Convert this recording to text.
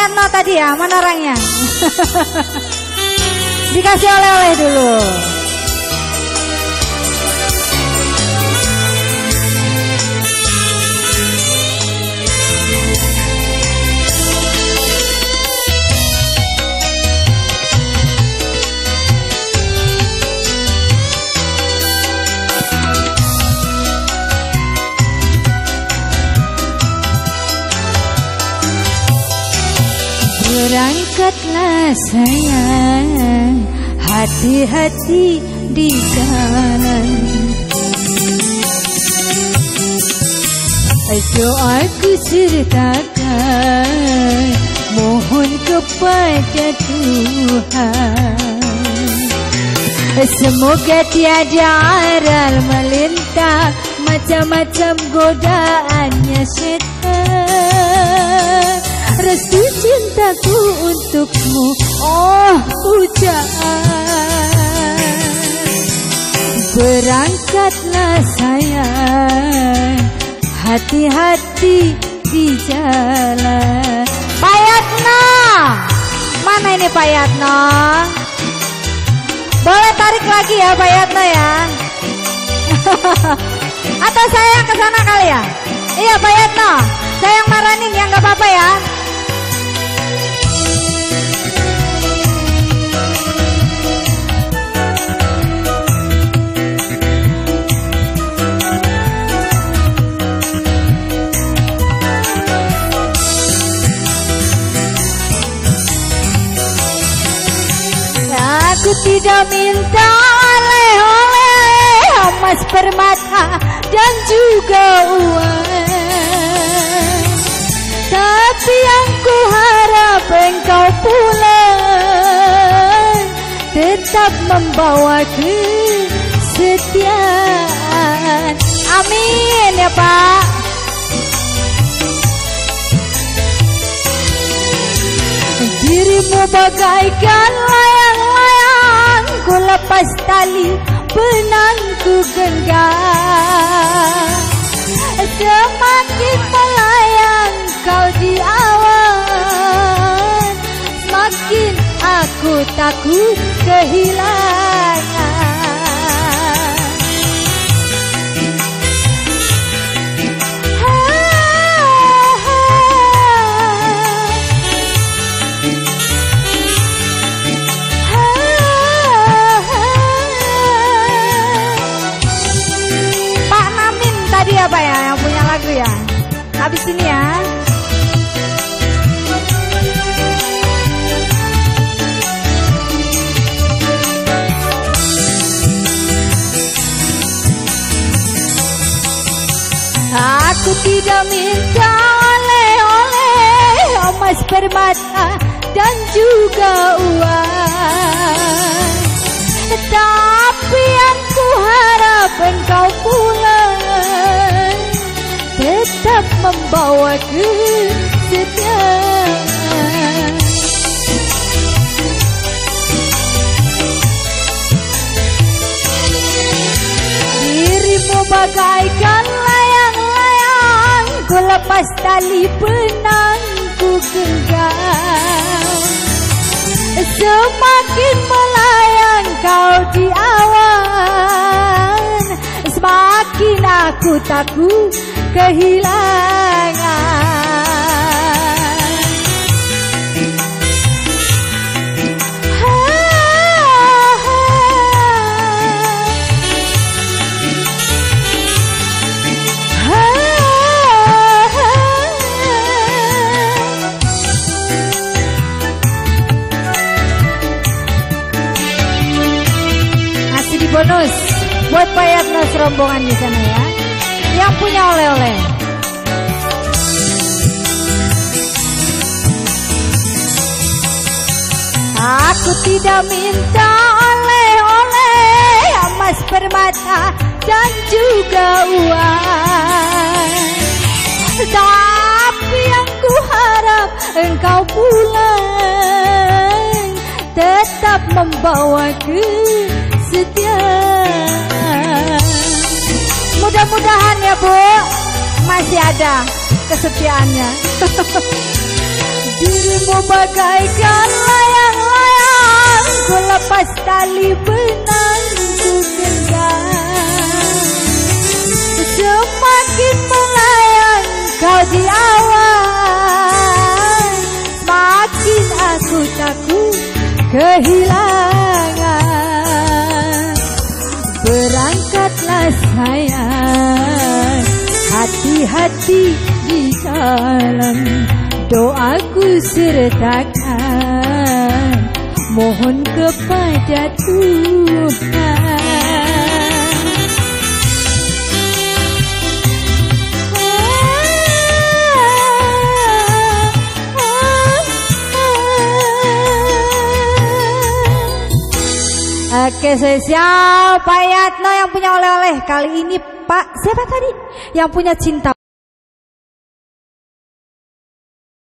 Yatno tadi ya, mana orangnya? Dikasih oleh-oleh dulu. Berangkatlah sayang, hati-hati di jalan. Doaku sertakan, mohon kepada Tuhan. Semoga tiada aral melintang, macam-macam godaannya setan. Restu cintaku untukmu, oh pujaan. Berangkatlah sayang, hati-hati di jalan. Pak Yatno, mana ini Pak Yatno? Boleh tarik lagi ya Pak Yatno ya. Atau saya yang kesana kali ya? Iya Pak Yatno, saya yang maranin ya, nggak apa-apa ya. Aku tidak minta oleh-oleh, emas permata dan juga uang, tapi yang ku harap engkau pulang tetap membawa kesetiaan. Amin ya Pak. Dirimu bagaikan layang-layang, ku lepas tali benang ku genggam. Semakin melayang kau di awan, semakin aku takut kehilangan. Apa ya yang punya lagu ya? Habis ini ya. Aku tidak minta oleh-oleh, emas permata dan juga uang, tapi yang ku harap engkau pulang tetap membawa kesetiaan. Dirimu bagaikan layang-layang, ku lepas tali benang ku genggam. Semakin melayang kau di awan, semakin aku takut kehilangan. Kasih di bonus buat Pak Yatno serombongan di sana ya, yang punya oleh-oleh. Aku tidak minta oleh-oleh, emas permata dan juga uang, tapi yang ku harap engkau pulang tetap membawa kesetiaan. Mudah-mudahan ya Bu, masih ada kesetiaannya. Dirimu bagaikan layang-layang, ku lepas tali benang ku genggam. Semakin melayang kau di awan, semakin aku takut kehilangan. Berangkatlah sayang, hati-hati di jalan, doaku sertakan, mohon kepada Tuhan. Oke, spesial Pak Yatno yang punya oleh-oleh kali ini. Pak siapa tadi yang punya cinta